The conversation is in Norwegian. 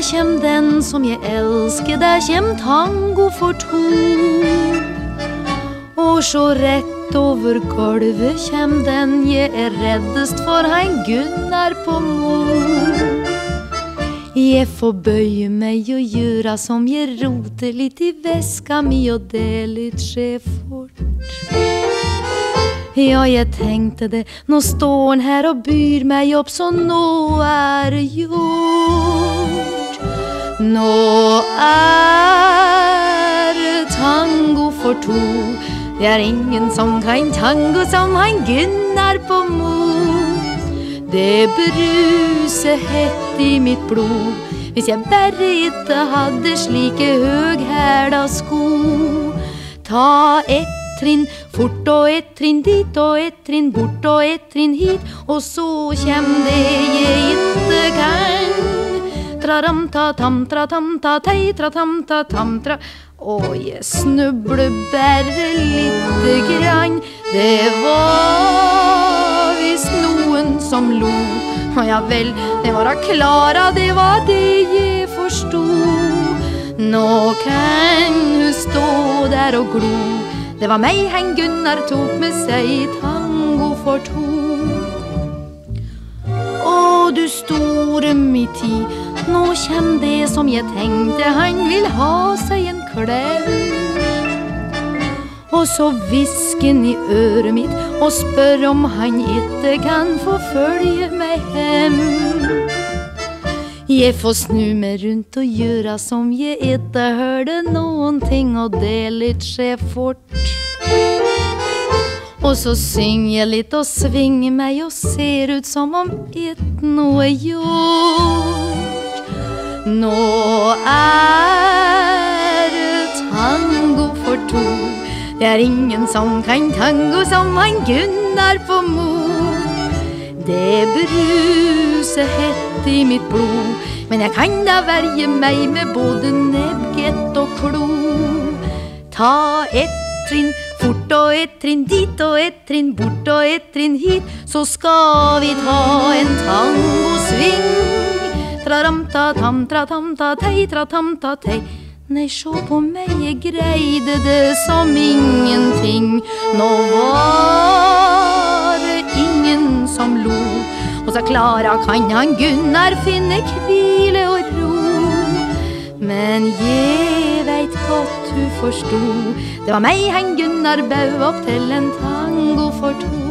kjem den som jeg elsker, der kjem tango for to. Og så rett over gulvet kjem den jeg reddest for, han Gunnar på Mo. Jeg får bøye meg og gjøre som jeg roter litt i veska mi, og det litt skje fort. Ja, jeg tenkte det, nå står han her og byr meg opp, så nå det gjort. Nå det tango for to. Det ingen som kan tango som han Gunnar på Mo. Det bruser hett i mitt blod, hvis jeg bare ikke hadde slike høghæla sko. Ta ett trinn fort og ett trinn dit og ett trinn bort og ett trinn hit, og så kjem det jeg ikke kan. Tra-tam-ta-tam-tra-tam-ta-tei-tra-tam-ta-tam-tra. Og jeg snubler bare lite grann. Det var visst noen som lo. Ja vel, det var da Klara, det var det jeg forstod. Nå kan hun stå der og glo. Det var meg han Gunnar tok med seg i tango for to. Å, du store mi tid, nå kjem det som jeg tenkte, han vil ha seg en klem. Og så hvisken i øret mitt og spør om han ikke kan få følge meg hjem. Jeg får snu meg rundt og gjøre som jeg ikke hørte noen ting, og det litt skje fort. Og så synger jeg litt og svinger meg og ser ut som om ikke noe gjort. Nå det tango for to. Det ingen som kan tango som han Gunnar på Mo. Det bruser hett i mitt blod, men jeg kan da verge meg med både nebbgett og klo. Ta ett trinn fort og ett trinn dit og ett trinn bort og ett trinn hit, så skal vi ta en tangosving. Tra-ram-ta-tam-tra-tam-ta-tei-tra-tam-ta-tei. Nei, sjå på meg, jeg greide det som ingenting. Nå var det ingen som lo, og så Klara kan han Gunnar finne hvile og ro. Men jeg vet godt du forstod, det var meg han Gunnar bau opp til en tango for to.